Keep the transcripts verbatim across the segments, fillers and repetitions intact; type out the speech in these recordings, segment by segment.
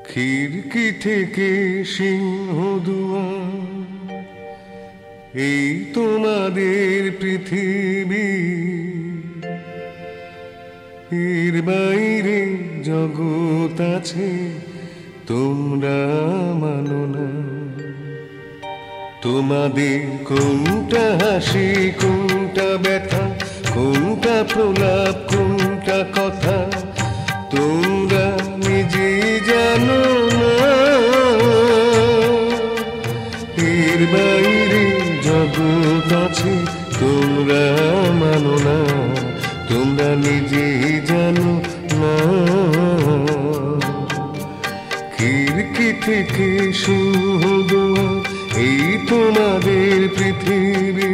খিড়কি থেকে সিংহদুয়ার, এই তোমাদের পৃথিবী, এর বাইরে জগৎ আছে তোমরা মানো না। তোমাদের কোনটা হাসি, কোনটা ব্যথা, কোনটা প্রলাপ, কোনটা কথা তোমরা নিজে জানো না। এর বাইরে জগৎ আছে তোমরা মানো না, তোমরা নিজে জানো না। খিড়কি থেকে সিংহদুয়ার, এই তোমাদের পৃথিবী।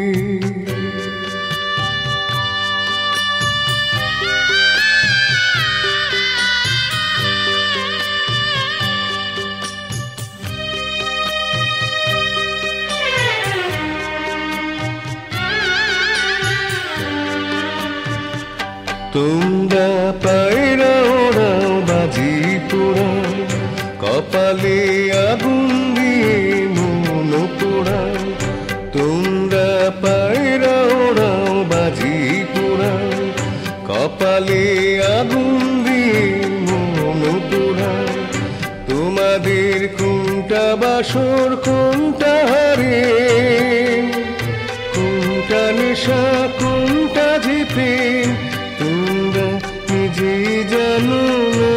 তোমরা পায়রা ওড়াও, বাজি পোড়াও, কপালে আগুন দিয়ে মন পোড়াও। তোমরা পায়রা ওড়াও, বাজি পোড়াও, কপালে আগুন দিয়ে মন পোড়াও। তোমাদের কোনটা বাসর, কোনটা হারে, কোনটা নেশা, কোনটা জিতে তোমরা নিজে জানো না।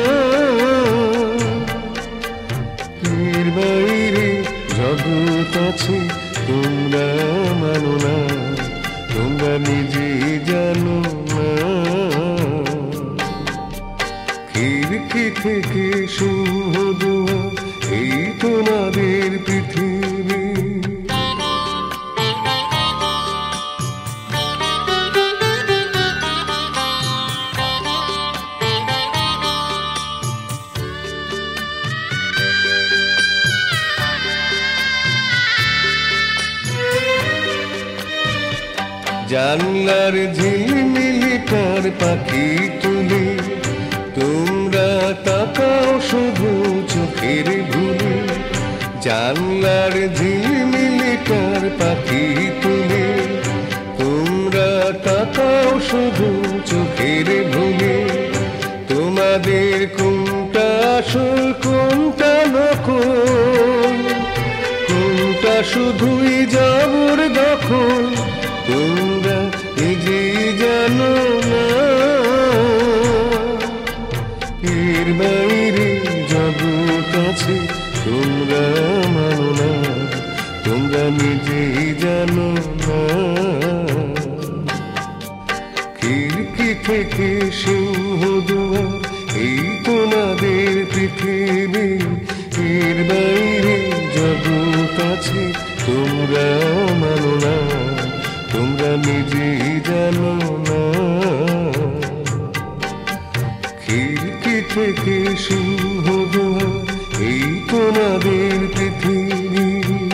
এর বাইরে জগৎ আছে তোমরা মানো না, তোমরা নিজে জানো না। খিড়কি থেকে সিংহদুয়ার, এই তোমাদের পৃথিবী। জানলার ঝিলমিলিটার পাখি তুলে তোমরা তাকাও শুধু চোখের ভুলে। জানলার ঝিলমিলিটার পাখি তুলে তোমরা তাকাও শুধু চোখের ভুলে। তোমাদের কোনটা আসল, কোনটা নকল, কোনটা শুধুই জবর দখল তোমরা নিজে জানো না। এর বাইরে জগৎ আছে তোমরা মানো না, তোমরা নিজেই জানো না। খিড়কি থেকে সিংহদুয়ার, এই তোমাদের পৃথিবী। এর বাইরে জগৎ আছে তোমরা মানো না, তোমরা নিজেই জানো না। খিড়কি থেকে সিংহদুয়ার, এই তোমাদের পৃথিবী।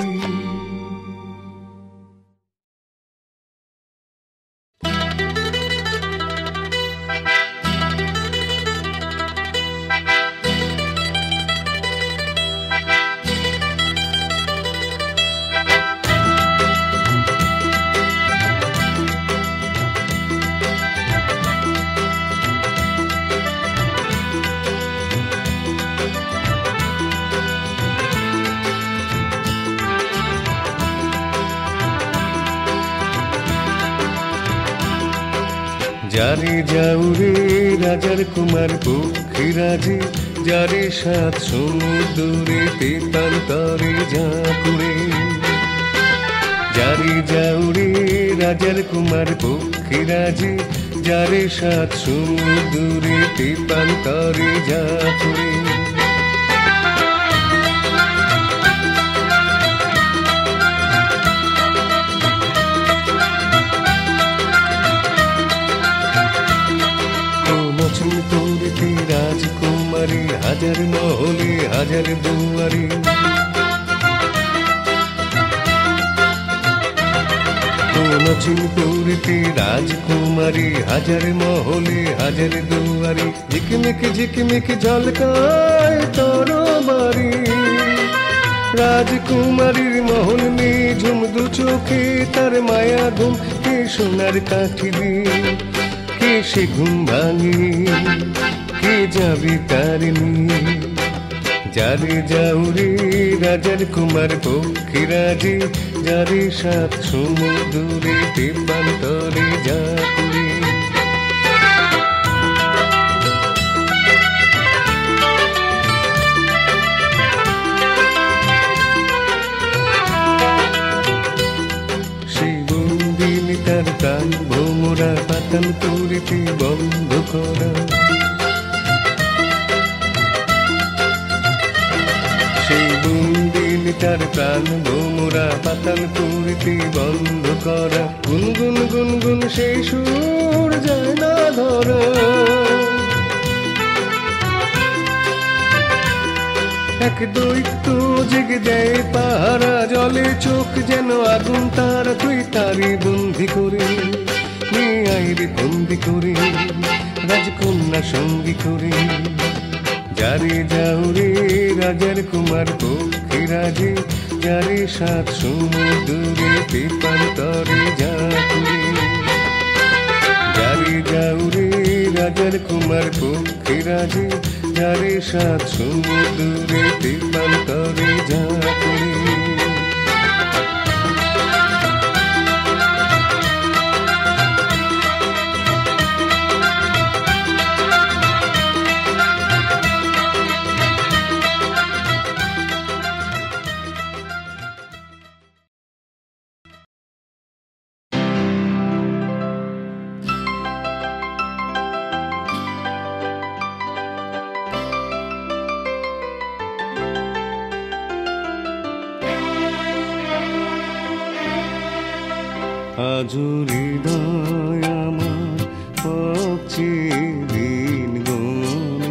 যারে যাউরে রাজার কুমার পক্ষীরাজে, যারে সাত সমুদ্রে তেপান্তরে ঝাঁকুরে। যারে যাউরে রাজার কুমার পক্ষীরাজে, যারে সাত সমুদ্রে তেপান্তরে ঝাঁকুরে। রাজকুমারী হাজার মহলে হাজার দুয়ারে, নচিনপুরীতে রাজকুমারী, হাজার মহলে হাজার দুয়ারি, ঝিকমিক ঝিকমিক ঝলকায় তোর বাড়ি। রাজকুমারীর মহল নিঝুম দু চোখে, তার মায়া ঘুম কে সোনার কাঠি দিয়ে, কে সে ঘুম ভাঙি, কে যাবি তারিণী। যারে যাউরে রাজার কুমার পক্ষীরাজে, যারে সাত সমুদ্রে তেপান্তরে যাকুরে। সেই বন্দিনী তার প্রাণ ভোমরা, পাতালপুরীতে বন্ধ করা। সেই বন্দিনী তার প্রাণ ভোমরা, পাতালপুরীতে বন্ধ করা। গুনগুন গুনগুন সেই সুর যায় না ধরা। এক দৈত্য জেগে দেয় পাহারা, জলে চোখ যেন আগুন তারা। তুই তারি বন্দি করে নিয়ে আইরে বন্দি করে, রাজকন্যা সঙ্গী করে। যারে যাউরে রাজার কুমার পক্ষীরাজে, যারে সাত সমুদ্রে তেপান্তরে যাকুরে। যারে যাউরে রাজার কুমার পক্ষীরাজে, যারে সাত সমুদ্রে তেপান্তরে যাকুরে। আজ হৃদয় আমার পক্ষে দিন গনে,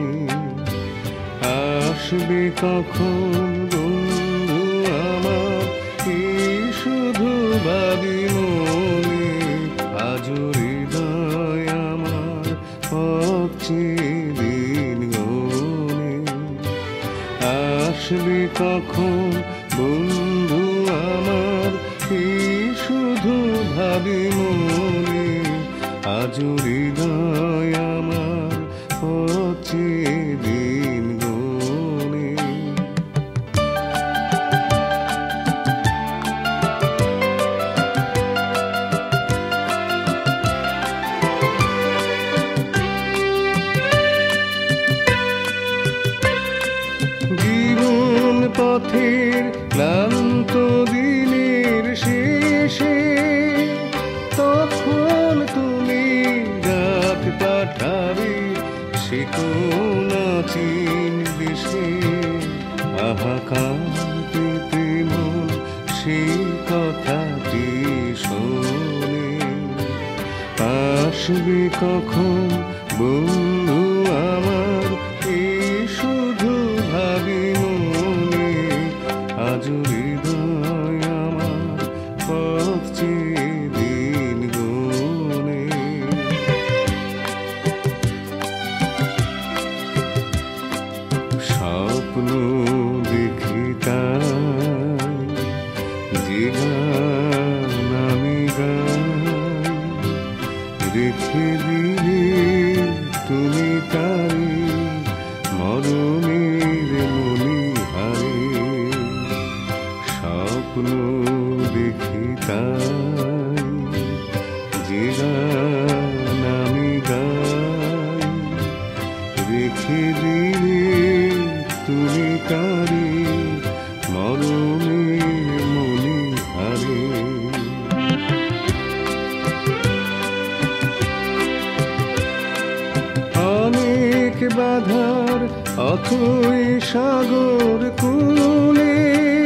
আসবে কখন বন্ধু আমার, এই শুধু ভাবি মনে। আজ হৃদয় আমার পক্ষে দিন গনে, আসবে কখন বন্ধু আমার, এই শুধু ভাবি মনে। আজ হৃদয় আমার হচ্ছে দিন গনে। জীবন পথের ক্লান্ত দিনের শেষে, তখন তুমি ডাক পাঠাবে সে কোন চীন দেশে। হাহাকার পেতে মন সেই কথাটি শোনে, আসবে কখন বন্ধু আমার, এই শুধু ভাবি মনে। আজ হৃদয় আমার পথে দিন গনে। স্বপ্ন দেখি তাই যে গান আমি গাই, রেখে দিলে তুমি তারি মরণের মণিহারে। স্বপ্ন দেখি তাই যে গান আমি গাই, রেখে দিলে তুমি তারি মরণের মণিহারে। অনেক বাধার অথই সাগর কূলে,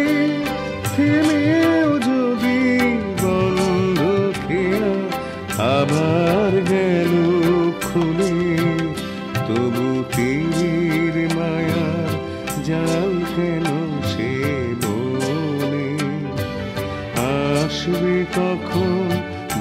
থেমেও যদি বন্ধ খেয়া আবার গেল খুলে, তবু তীর মায়া জাল কেন সে বনে। আসবে কখন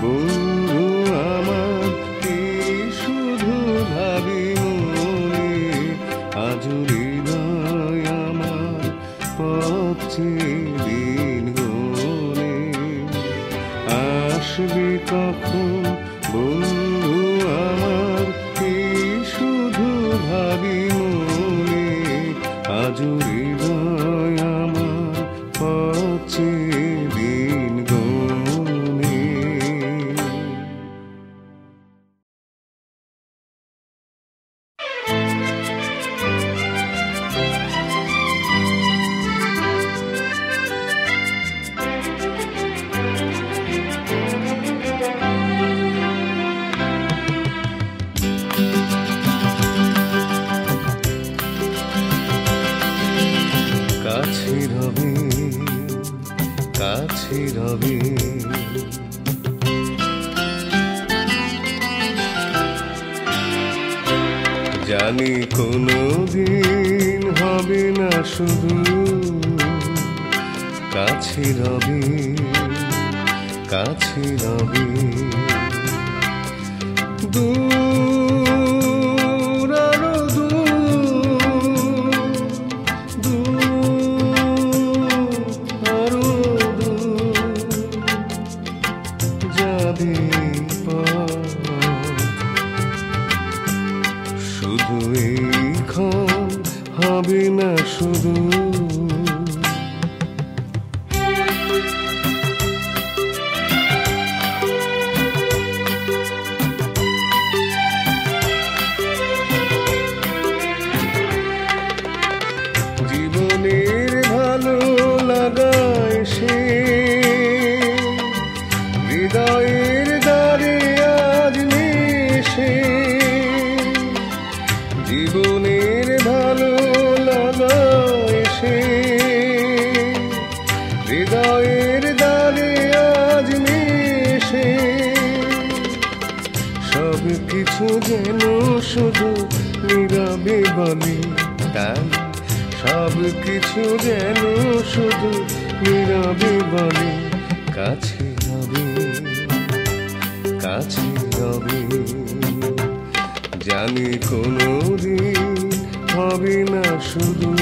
কাছে রবে। জানি কোনোদিন হবে না শুধু কাছে রবে, কাছে রবে। দূর আরো দূর, দূর আরো দূর যাবে শুধু এইক্ষণ হবে না শুধু। জীবনের ভালো লাগায় সে হৃদয়ের দ্বারে আজ নেশে। জীবনের ভালো লাগায় সে হৃদয়ের দ্বারে আজ নেশে। সব কিছু যেন শুধু নীরবে বলে তাই, সব কিছু যেন শুধু নীরবে বলে কাছে রবে, কাছে রবে। জানি কোনোদিন হবে না শুধু।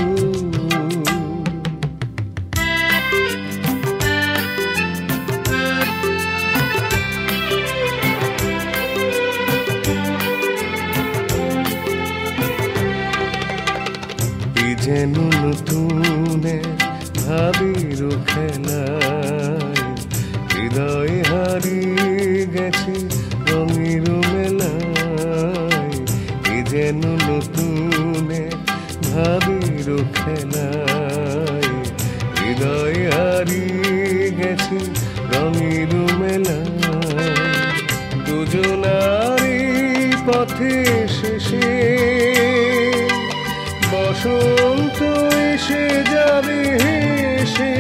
যেন নতুন ভাবির খেলায় হৃদয় হারিয়ে গেছে রঙের মেলায়। যেন নতুন ভাবির খেলায় হৃদয় হারিয়ে গেছে রঙের মেলায়। দুজনারই পথে শেষে বসন্ত এসে যাবে হেসে।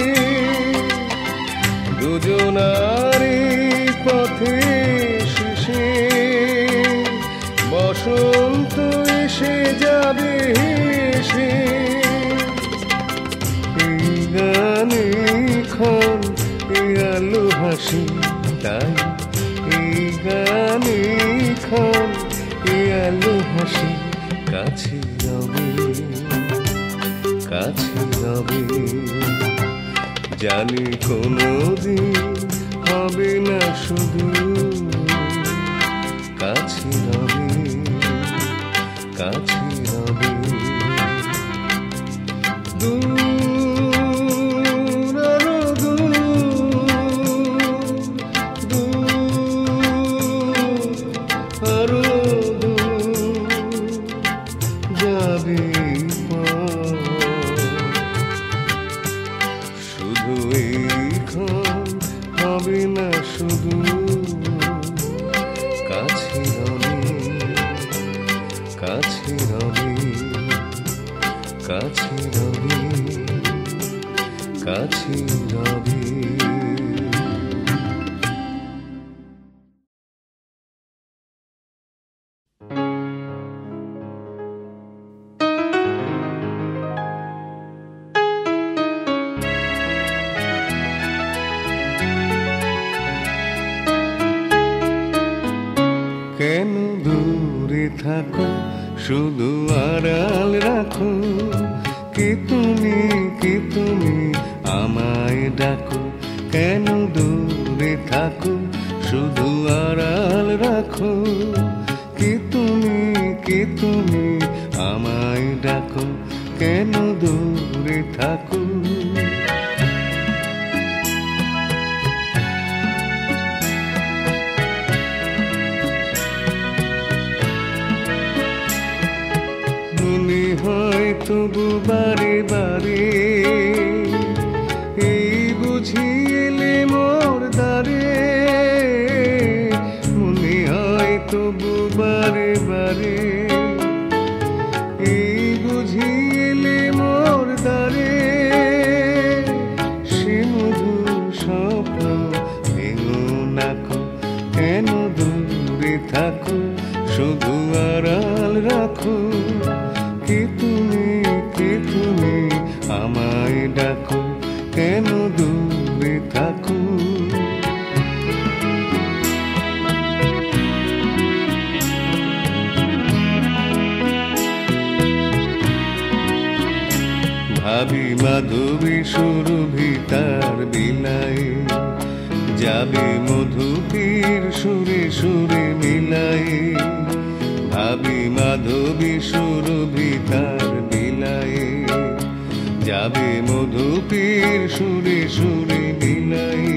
দুজনারই পথে শেষে বসন্ত এসে যাবে হেসে। এই গানে ক্ষণ এই আলো হাসি তাই, এই গানে ক্ষণ এই আলো হাসি কাছে রবে, কাছে রবে। জানি কোনোদিন হবে না শুধু কাছে রবে, কাছে রবে। দূর আরো দূর, দূর আরো দূর যাবে শুধু এইক্ষণ হবে না শুধু কাছে রবে, কাছে রবে, কাছে রবে, কাছে রবে। কেন দূরে থাকো শুধু আড়াল রাখো, কি তুমি কি তুমি আমায় ডাকো। কেন দূরে থাকো শুধু আড়াল রাখো, কি তুমি কি তুমি আমায় ডাকো। কেন দূরে থাকো। মনে হয় তবু বারে বারে এই বুঝি এলে মোর দ্বারে। মনে হয় তবু বারে বারে এই বুঝি এলে মোর দ্বারে। সে মধুর থাকো, শুধু আড়াল রাখো। কে তুমি, কে তুমি, আমায় ডাকো, কেন দূরে থাকো। ভাবি মাধবী সুরভি তার বিলায়, যাবে মধুপীর সুরে সুরে মিলায়। ভাবি মাধবী সুরভি তার বিলায়, যাবে মধুপীর সুরে সুরে মিলায়।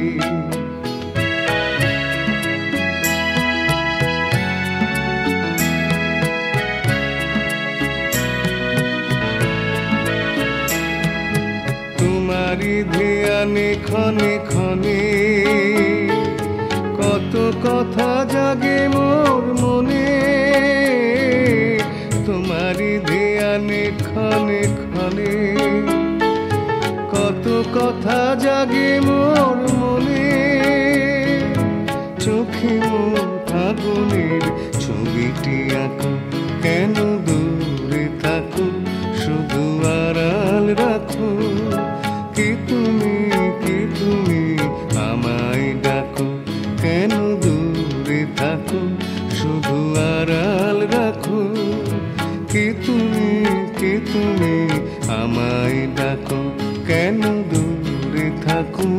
তোমারি ধ্যানে ক্ষণে ক্ষণে কত কথা জাগে মোর মনে। তোমারি ধ্যানে ক্ষণে ক্ষণে কত কথা জাগে মোর মনে। চোখে মোর ফাগুনের ছবিটি আঁকো, কেন দূরে থাকো, শুধু আড়াল রাখো। কে তুমি, কে তুমি, আমায় ডাকো, কেন দূরে থাকো, শুধু আড়াল রাখো। কে তুমি, কে তুমি, আমায় ডাকো, কেন দূরে থাকো।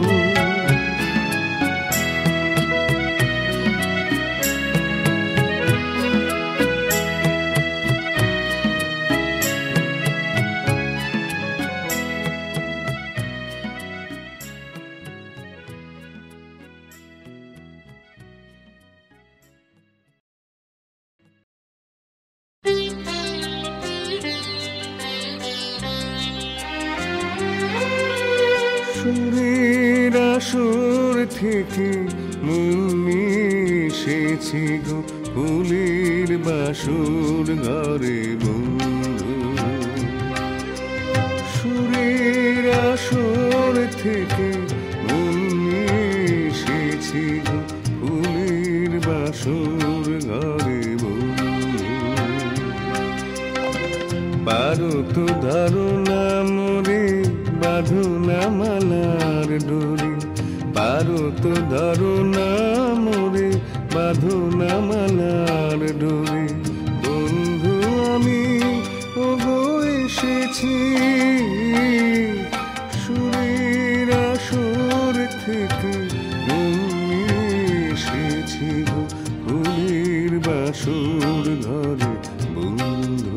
সুরের আসর থেকে মন এসেছি গো, ফুলের বাসর ঘরে বন্ধু। সুরের আসর থেকে মন এসেছি গো, ফুলের বাসর ঘরে বন্ধু। পারো তো ধরো না মোরে, বাঁধো না মালার ডোরে। পারো তো ধরো না মোরে, বাঁধো না মালার ডোরে। বন্ধু আমি ওগো এসেছি, সুরের আসর থেকে এসেছি গো, ফুলের বাসর ঘরে বন্ধু।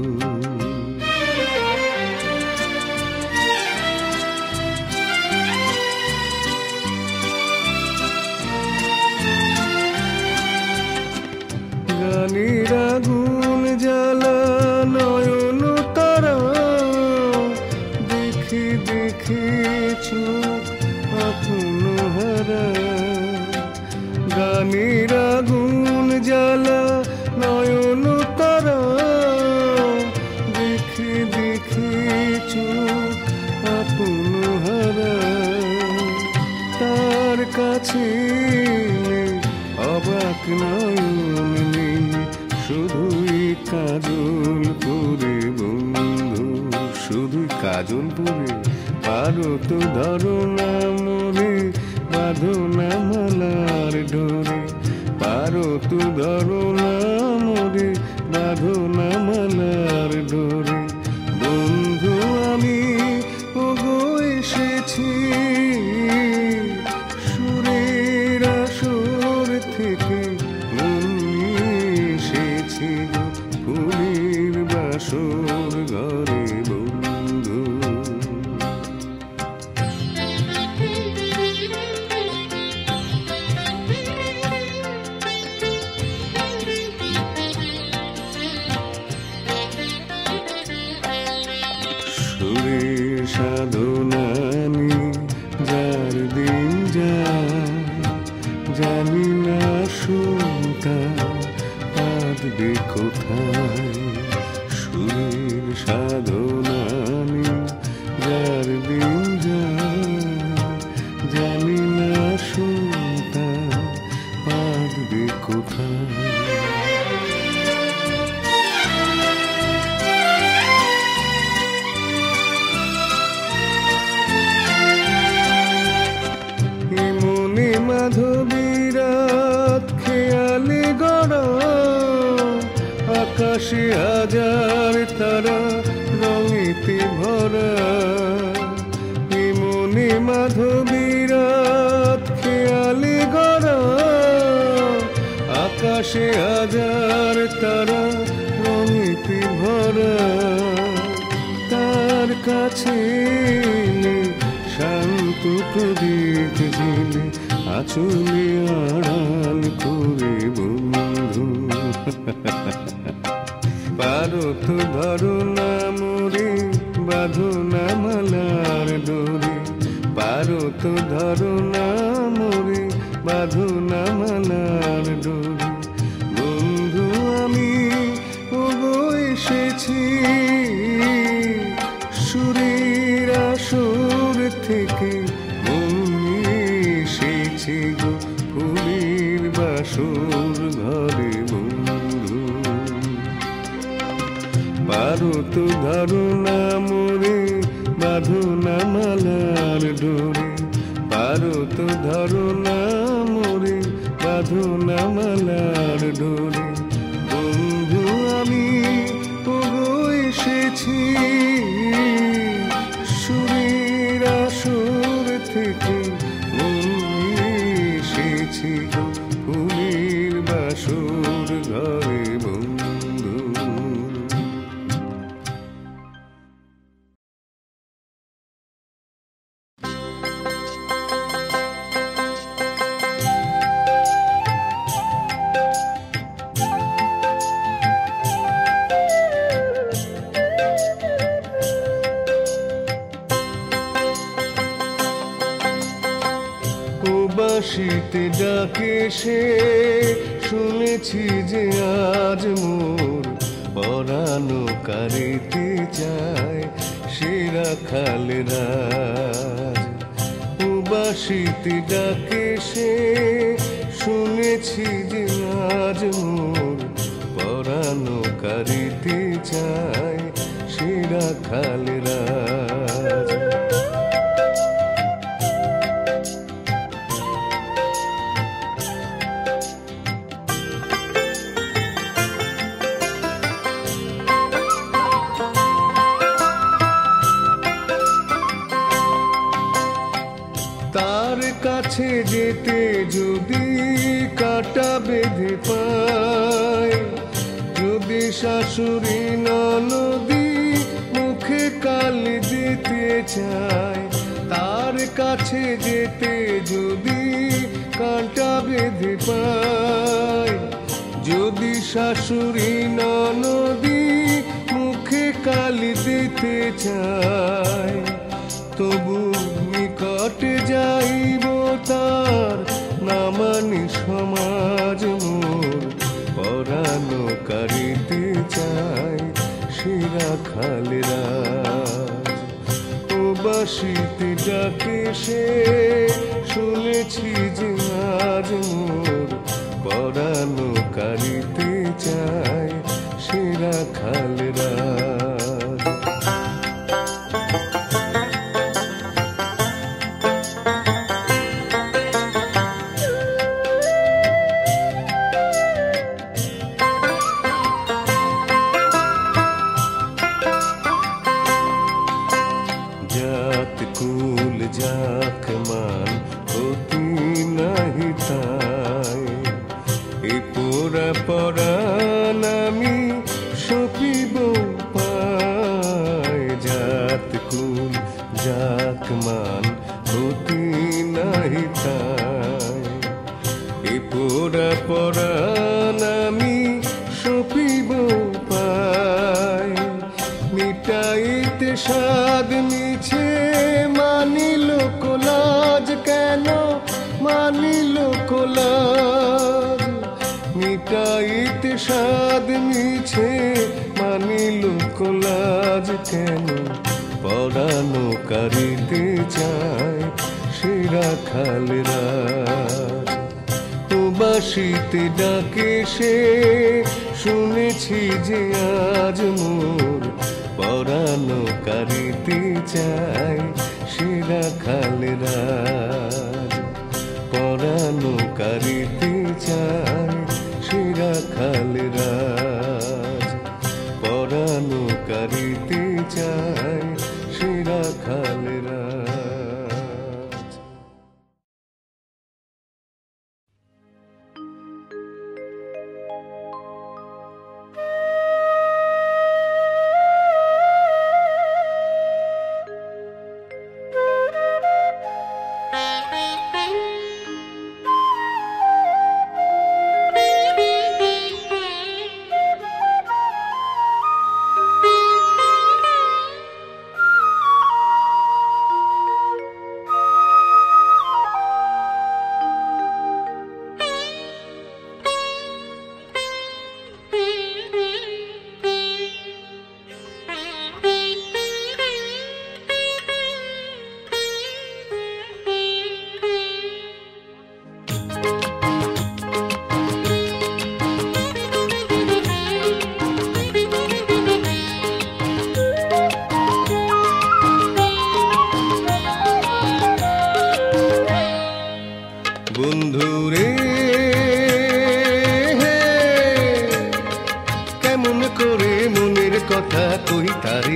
গানের আগুন জ্বালা নয়ন তারা, দেখে দেখে চোখ আপন হারা। গানের আগুন জ্বালা নয়ন তারা, দেখে দেখে চোখ আপন হারা। তার কাছে অবাক নয়ন নেই, শুধুই কাজল পরে বন্ধু, শুধুই কাজল পরে। পারো তো ধরো না মোরে, বাঁধো না মালার ডোরে। পারো তো ধরো না মোরে, বাঁধো না মালার ডোরে। বন্ধু আমি ওগো এসেছি, সুরের আসর থেকে এসেছি গো, ফুলের বাসর ঘরে বন্ধু। সুরের সাধনানি যার দিন যায়, জানি না সুতা পাতবে কোথায়। সুরের সাধনানি যার দিন যায়, জানি না সুতা পাতবে কোথায়। আকাশে হাজার তারা রঙিতে ভরা, মনে মাধবীরাত খেয়ালি গড়া। আকাশে হাজার তারা রঙিতে ভরা, তার কাছে শান্ত প্রদীপ জেলে আচলে আড়াল করে বন্ধু। পারো তো ধরো না মোরে, বাঁধো না মালার ডোরে। পারো তো ধরো না মোরে, বাঁধো না মালার ডোরে। বন্ধু আমি ওগো এসেছি সুরের আসর থেকে, মন এসেছি গো ফুলের বাসর ঘরে বন্ধু। পারো তো ধরো না মোরে, বাঁধো না মালার ডোরে। পারো তো ধরো না মোরে, বাঁধো না মালার ডোরে। বন্ধু আমি ওগো এসেছি সুরের আসর থেকে, মন এসেছি গো ফুলের বাসর ঘরে বন্ধু। বাঁশিতে ডাকে সে, শুনেছি যে আজ মোর পরানো কারিতে চায় সে রাখাল রাজ। বাঁশিতে ডাকে সে, শুনেছি যে আজ মোর পরানো কারিতে চায় সে রাখাল রাজ। তার কাছে যেতে যদি কাটা বেঁধে পায়, যদি শাশুড়ি ননদি মুখে কালি দিতে চায়। তার কাছে যেতে যদি কাটা বেঁধে পায়, যদি শাশুড়ি ননদি মুখে কালি দিতে চায়, তবু নিকটে যাইব তার না মানি সমাজ মোর পরানো কারিতে চাই সে রাখাল রাজ। ও বাঁশিতে ডাকে সে, শুনেছি যে আজ মোর পরানো কারিতে চাই সে রাখাল রাজ। जाक मान होती नहीं ताई ए पूरा परान आमी सपिब पाय जात कुल जाक मान होती नहीं ताई ए पूरा परान आमी सपिब पाय मिटाइते साद मिछे मानिल कोलाज केन मानिल कोलाज मिटाइते साद मिछे मानिल कोलाज केन परानो कारिते चाय से राखाल राज। बाँशिते डाके से शुनेछि जे आज मोर परानो कारिते चाय से राखाल राज। परानो कारिते चाय से राखाल राज। গানকারিতে চায় সে রাখাল রাজ। বন্ধুরে কেমন করে মনের কথা কই তারে,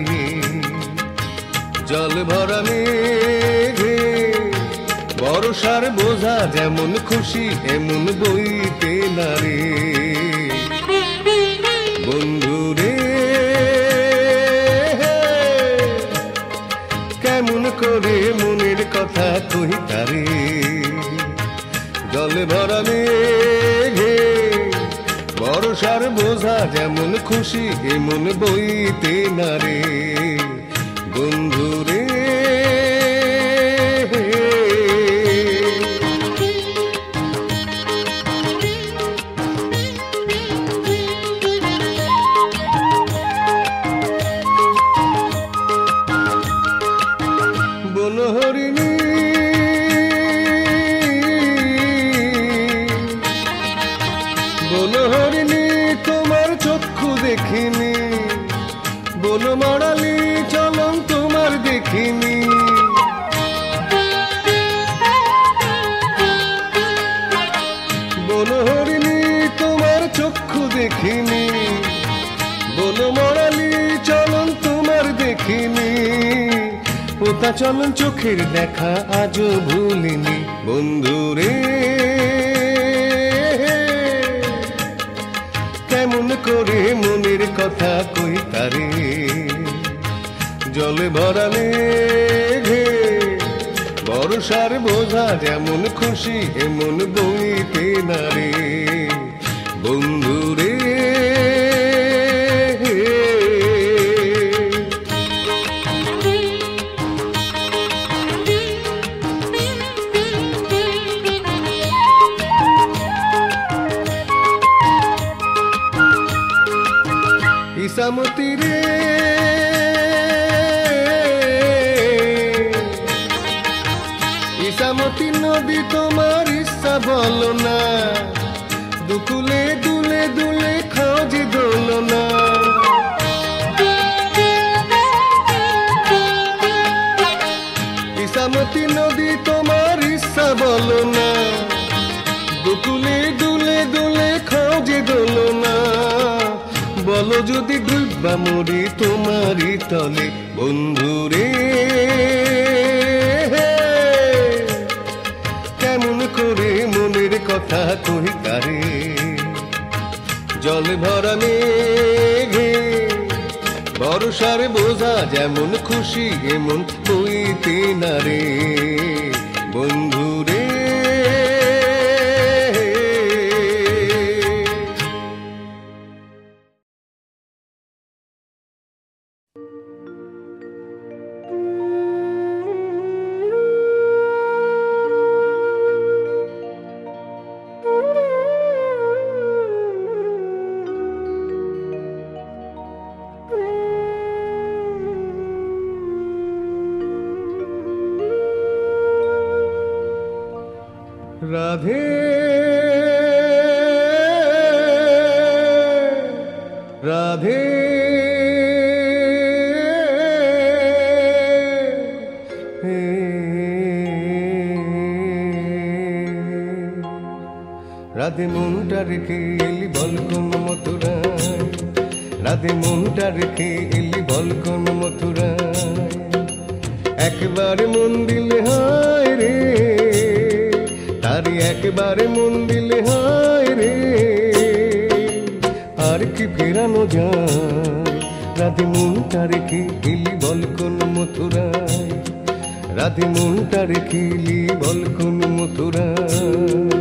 জল ভরা মেঘে বর্ষার বোঝা যেমন খুশি এমন বইতে না রে। বন্ধুরে কেমন করে মনের কথা কই তারে, জলে ভরা মেঘে বর্ষার বোঝা যেমন খুশি এমন বইতে না রে। বন্ধুরে বনহরিণী বনহরিণী তোমার চক্ষু দেখিনি, বনমাড়ালি চলন তোমার দেখিনি। বনহরিণী তোমার চক্ষু দেখিনি, বনমাড়ালি চলন তোমার দেখিনি। পোতা চলন চোখের দেখা আজও ভুলিনি। বন্ধুরে কেমন করে মনের কথা কই তারে, জলে ভরা মেঘে বর্ষার বোঝা যেমন খুশি এমন বইতে না রে। বন্ধুরে ইসামতি রে ইসামতি নদী তোমার ইচ্ছা বলো না, দুকুলে দুলে দুলে খাও যে দোলো না। ইসামতি নদী তোমার ইচ্ছা বলো না, দুকুলে দুলে দুলে খাও যে দোলো না। বলো যদি ডুববা মরি তোমারই তলে। বন্ধুরে কেমন করে মনের কথা কই তারে, জল ভরা মেঘে বর্ষার বোঝা যেমন খুশি এমন বইতে না রে। বন্ধুরে রাধে রাধে রাধে মনটা রেখে এলি বল কোন মথুরায়, রাধে মনটা রেখে এলি বল কোন মথুরায়। একবারে মন দিলে হায় রে, তারি একবারে মন দিলে হায় রে, আর কি ফেরানো যায়। রাধে মনটা রেখে এলি বল কোন মথুরায়, রাধে মনটা রেখে এলি বল কোন মথুরায়।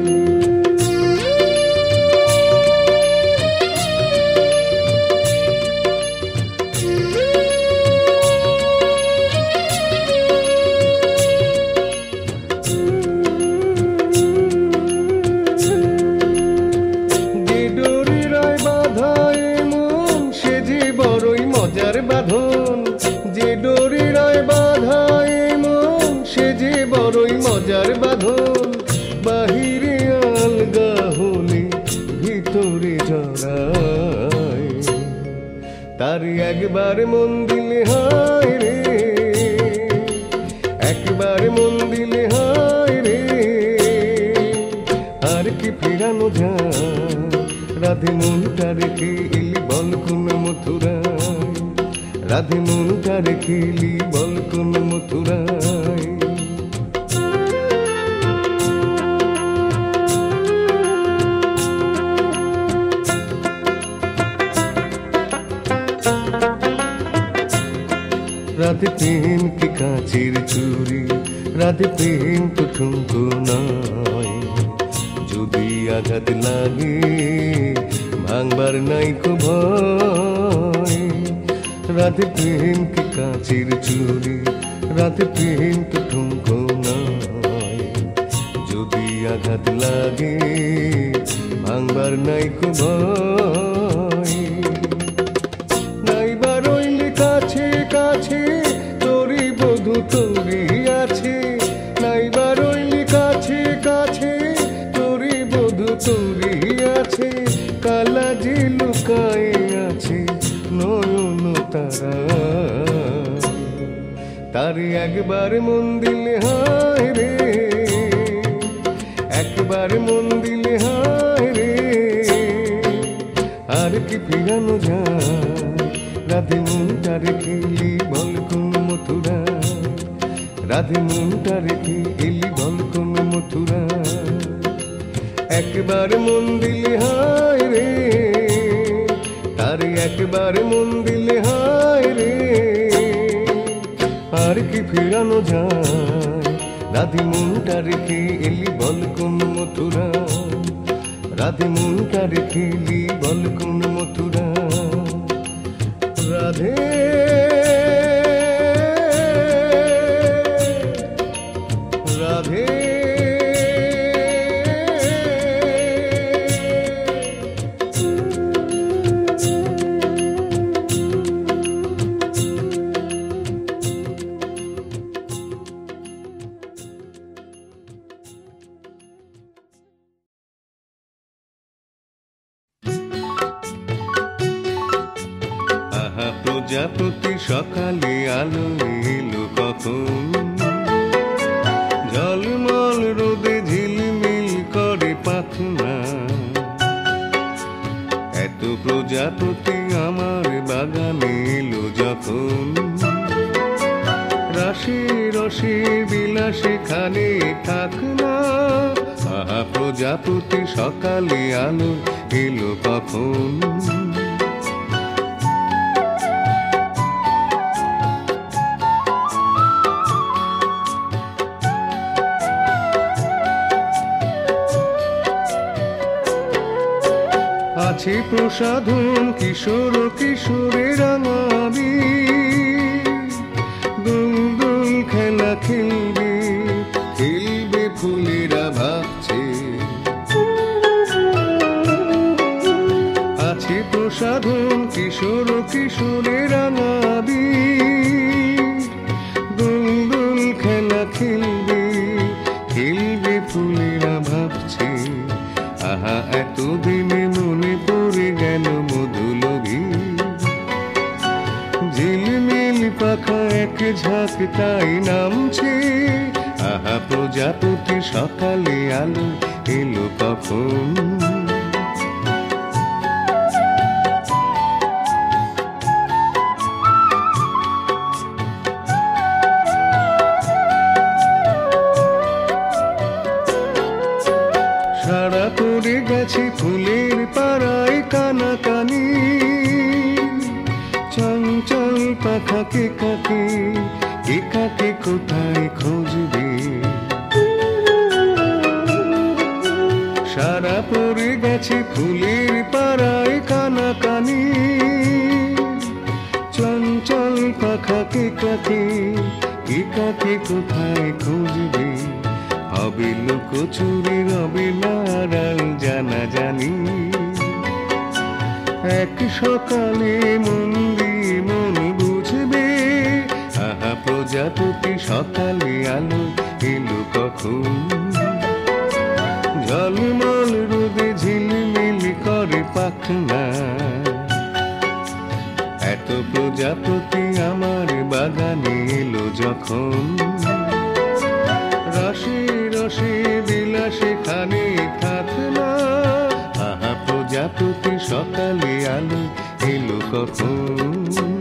বাঁধন যে ডোরিরায় বাঁধায় মন, সে যে বড়ই মজার বাঁধন। বাহিরে আলগা হলে ভিতরে জড়ায়, তার একবার মন দিলে হায় রে, একবার মন দিলে হায় রে, আর কি ফেরানো যায়। রাধে মনটা রেখে এলি বল কোন মথুরায়, রাধে মনটা রেখে এলি বল কোন মথুরায়। রাধে প্রেম কি কাঁচের চুরি, রাধে প্রেম তো ঠুমকো নয়, যদি আঘাত লাগে ভাঙবার নাই কো ভয়। রাধে প্রেম কি কাঁচের চুরি, রাধে প্রেম তো ঠুমকো নয়, যদি আঘাত লাগে ভাঙবার নাই কো ভয়। নাইবা রইলে কাছে কাছে তোরি বধূ তোরি আছে, নাইবা রইলে কাছে কাছে তোরি বধূ তোরি আছে, কালা যে লুকায়ে আছে নয়ন তারা, তার একবার মন দিলে হায় রে, একবার মন দিলে হায় রে, আর কি ফিরানো যায়। রাধে মনটা রেখে এলি বল কোন মথুরায়, রাধে মনটা রেখে এলি বল কোন মথুরায়। একবার মন দিলে হায় রে, তার একবার মন দিলে হায় রে, আর কি ফেরানো যায়। রাধে মনটা রেখে এলি বল কোন মথুরায়, রাধে মনটা রেখে এলি বল কোন মথুরায়। রাধে রাধে প্রজাপতি সকালে আলো এলো কখন, ঝলমল রোদে ঝিলমিল করে পাখনা। এত প্রজাপতি আমার বাগানে এলো যখন, রাশি রসে বিলাসে খানে থাক না। আহা প্রজাপতি সকালে আলো এলো কখন, আছে প্রসাধন কিশোর কিশোরে রাঙাবি, দুল দুল খেলা খেলবে খেলবে ফুলেরা ভাবছে। আছে প্রসাধন কিশোর কিশোরে রাঙাবি, দুল দুল খেলা খেলবে খেলবে ফুলেরা ভাবছে। আহা এতদিনে মনে পড়ে গেল মধুলোভী, ঝিলমিল পাখা এক ঝাঁক তাই নামছে। আহা প্রজাপতি সকালে আলো এলো কখন, গেছে ফুলের পাড়ায় কানাকানি, চঞ্চল পাখা কে কাকে, কে কাকে কোথায় খুঁজবে। সারা পড়ে গেছে ফুলের পাড়ায় কানাকানি, চঞ্চল পাখা কে কাকে, কে কাকে কোথায় খুঁজবে। হবে লুকোচুরি রবে নাড়াল জানা জানি, এক সকালে মন দিয়ে মন বুঝবে। আহা প্রজাপতি সকালে আলো এলো কখন, ঝলমল রোদে ঝিলমিল করে পাখনা। এত প্রজাপতি আমার বাগানে এলো যখন, রসে রসে বিলাসে খানে থাক না। আহা প্রজাপতি সকালে আলো এলো কখন।